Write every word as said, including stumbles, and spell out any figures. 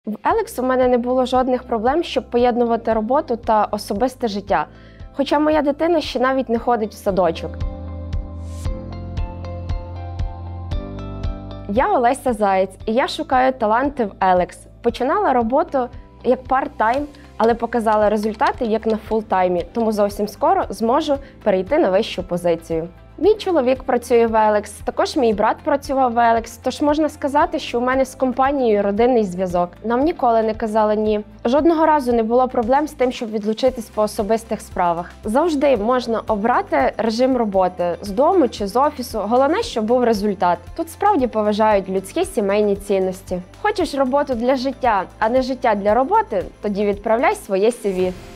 В Елекс у мене не було жодних проблем, щоб поєднувати роботу та особисте життя. Хоча моя дитина ще навіть не ходить в садочок. Я Олеся Заєць, і я шукаю таланти в Елекс. Починала роботу як парт-тайм, але показала результати як на фул-таймі, тому зовсім скоро зможу перейти на вищу позицію. Мій чоловік працює в Елекс, також мій брат працював в Елекс, тож можна сказати, що у мене з компанією родинний зв'язок. Нам ніколи не казали ні. Жодного разу не було проблем з тим, щоб відлучитись по особистих справах. Завжди можна обрати режим роботи з дому чи з офісу, головне, щоб був результат. Тут справді поважають людські сімейні цінності. Хочеш роботу для життя, а не життя для роботи? Тоді відправляй своє сі ві.